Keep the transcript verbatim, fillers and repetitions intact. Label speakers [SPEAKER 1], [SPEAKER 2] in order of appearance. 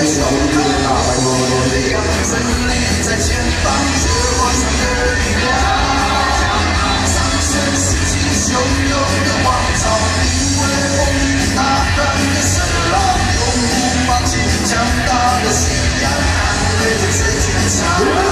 [SPEAKER 1] 小力量，拜托。胜利在前方，雪花上的力量。上升世纪汹涌的王朝，因为风雨呐喊的声浪，永不放弃强大的信仰，捍卫着最坚强。